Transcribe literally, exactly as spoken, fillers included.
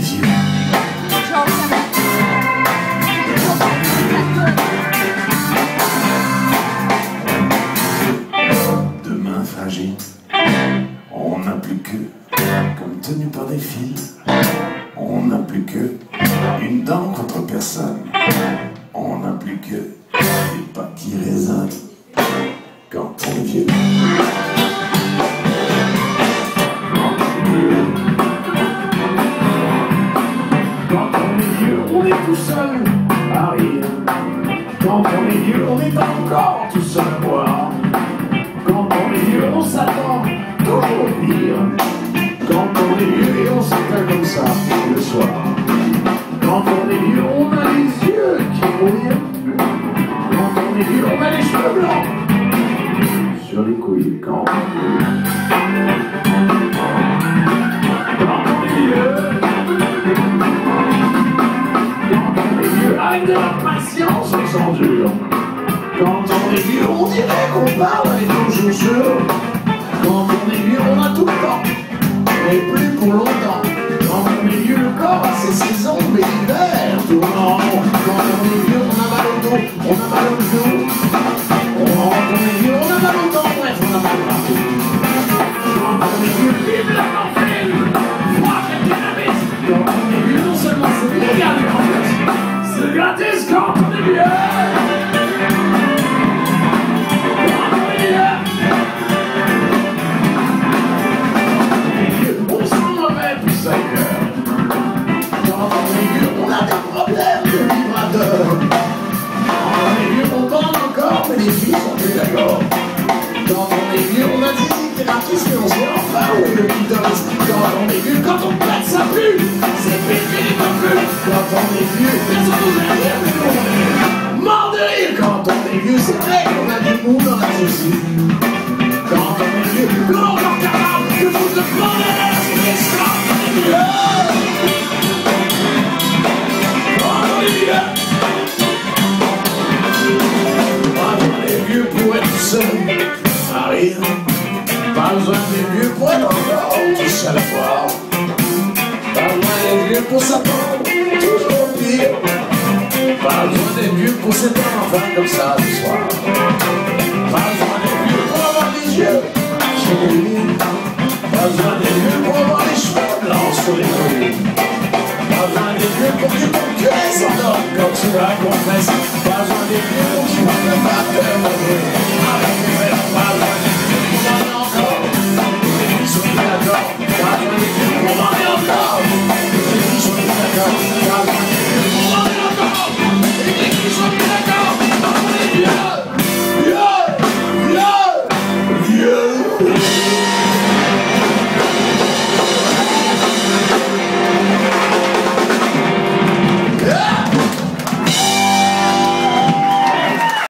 vieux. De mains fragiles, on n'a plus que, comme tenu par des fils, on n'a plus que une dent contre personne. On n'a plus que des pas qui résonnent quand on est vieux. Quand on est vieux, on est tout seul à rire. Quand on est vieux, on est encore tout seul à boire. Quand on est vieux, on s'attend toujours au pire. Quand on est vieux et on s'appelle comme ça le soir. Quand on est vieux, on a les yeux qui brillent. Quand on est vieux, on a les cheveux blancs sur les couilles. Quand on est vieux, quand on est vieux, quand on est vieux, avec de la patience, on s'endure. Quand on est vieux, on dirait qu'on parle avec nos chaussures. Quand on est vieux, on a tout le temps, mais plus pour longtemps. Quand on est vieux, le corps a ses saisons, mais l'hiver tourne en rond. Quand on est vieux, on a mal au dos, on a mal au genou. Quand on est vieux, on a mal au temps, bref, on a mal partout. Quand on est vieux, vive la morphine, froid et dynamite. Quand on est vieux, non seulement c'est légal, mais en plus, c'est gratis quand on est vieux. Les filles sont plus d'accord. Quand on est vieux, on a des thérapies, mais on sait enfin où est le clitoris. Quand on est vieux, quand on pète, ça pue. C'est pété, il ne plus. Quand on est vieux, personne nous aime bien, mais on est mort de rire. Quand on est vieux, c'est vrai qu'on a des mous dans la chaussure. Quand on est vieux, qu'on est encore capable de foutre le bordel, c'est ça, quand on est vieux. Quand on est vieux. Pour être seul à rire, pas besoin des vieux pour être encore tout seul à boire. Pas besoin des vieux pour s'attendre toujours au pire. Pas besoin des vieux pour s'éteindre enfin comme ça ce soir. Pas besoin des vieux pour avoir les yeux sur les lits. Pas besoin des vieux pour avoir les cheveux blancs sur les couilles. Pas besoin des vieux pour que ton cœur s'endorme quand tu la confesses. Pas besoin des vieux pour que tu ne fasses pas peur.